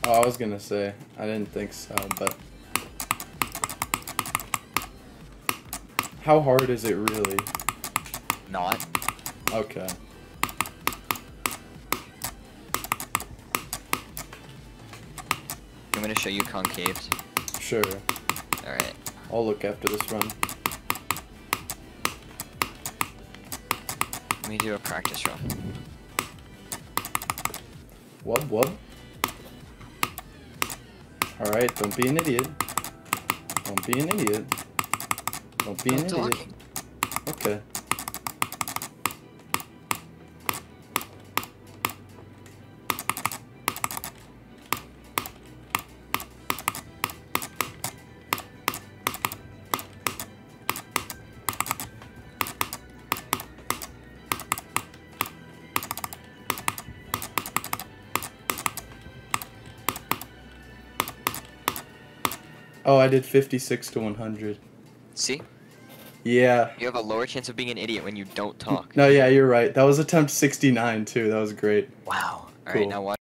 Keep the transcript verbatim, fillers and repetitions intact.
Oh, I was gonna say, I didn't think so, but... How hard is it really? Not. Okay. I'm gonna show you concaves. Sure. Alright. I'll look after this run. Let me do a practice run. Wub wub. Alright, don't be an idiot. Don't be an idiot. Don't be I'm an idiot. talking. Okay. Oh, I did fifty-six to one hundred. See? Yeah. You have a lower chance of being an idiot when you don't talk. No, yeah, you're right. That was attempt sixty-nine, too. That was great. Wow. Alright, Cool. now watch.